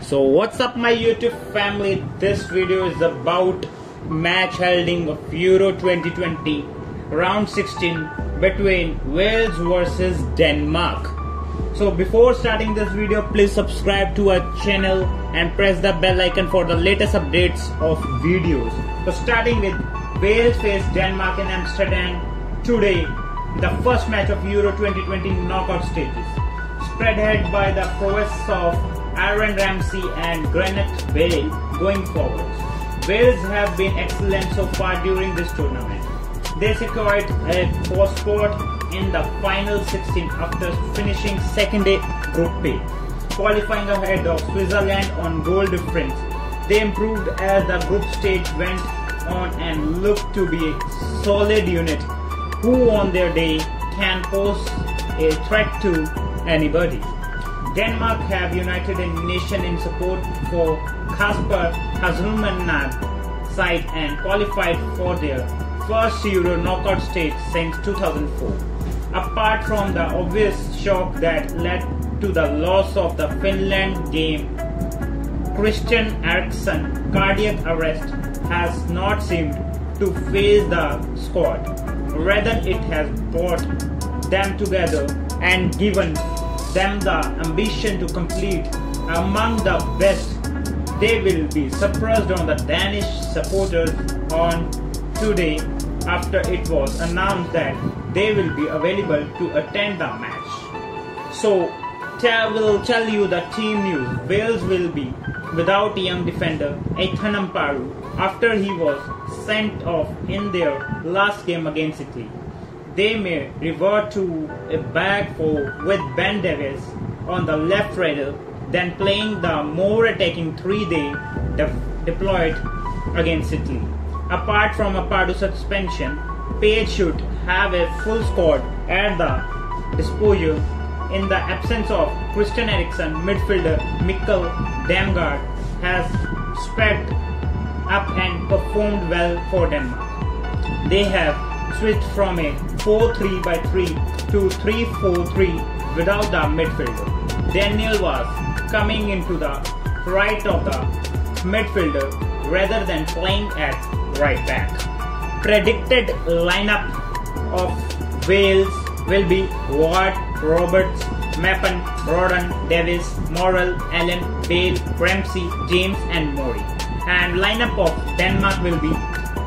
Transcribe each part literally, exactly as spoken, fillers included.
So what's up my YouTube family, this video is about match holding of Euro twenty twenty round sixteen between Wales versus Denmark. So before starting this video, please subscribe to our channel and press the bell icon for the latest updates of videos. So starting with Wales face Denmark in Amsterdam today, the first match of Euro twenty twenty knockout stages. Spread ahead by the prowess of Aaron Ramsey and Gareth Bale going forwards. Wales have been excellent so far during this tournament. They secured a fourth spot in the final sixteen after finishing second in Group B, qualifying ahead of Switzerland on goal difference. They improved as the group stage went on and looked to be a solid unit who on their day can pose a threat to anybody. Denmark have united a nation in support for Kasper Hasselmann's side and qualified for their first Euro knockout stage since two thousand four. Apart from the obvious shock that led to the loss of the Finland game, Christian Eriksen's cardiac arrest has not seemed to phase the squad. Rather, it has brought them together and given them the ambition to complete among the best. They will be surprised on the Danish supporters on today after it was announced that they will be available to attend the match. So I will tell you the team news. Wales will be without young defender Ethan Ampadu after he was sent off in their last game against Italy. They may revert to a back four with Ben Davies on the left rather than playing the more attacking three they de deployed against Italy. Apart from Ampadu's suspension, Page should have a full squad at the disposal. In the absence of Christian Eriksen, midfielder Mikkel Damgaard has stepped up and performed well for Denmark. They have switched from a four three by three to three four three without the midfielder. Daniel was coming into the right of the midfielder rather than playing at right back. Predicted lineup of Wales will be Ward, Roberts, Mappen, Rodon, Davis, Morrell, Allen, Bale, Ramsey, James and Murray. And lineup of Denmark will be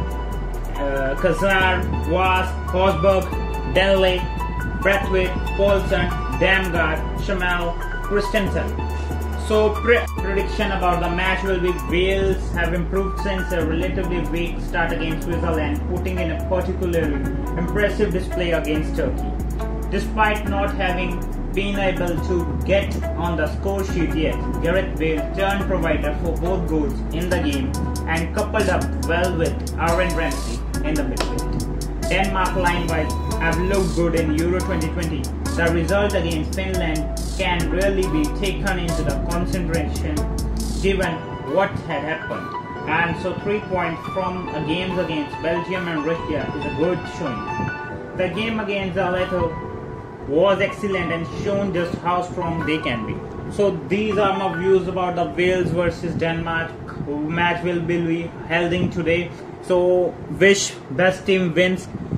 uh, Kazar, Was, Forsberg, Denley, Braithwaite, Poulsen, Damgaard, Shamal, Christensen. So pre prediction about the match will be Wales have improved since a relatively weak start against Switzerland, putting in a particularly impressive display against Turkey. Despite not having been able to get on the score sheet yet, Gareth Bale turned provider for both goals in the game and coupled up well with Aaron Ramsey in the midfield. Denmark line-wise have looked good in Euro twenty twenty. The result against Finland can really be taken into the consideration given what had happened. And so three points from a games against Belgium and Russia is a good showing. The game against Lesotho was excellent and shown just how strong they can be. So these are my views about the Wales versus Denmark match will be held today. So wish best team wins.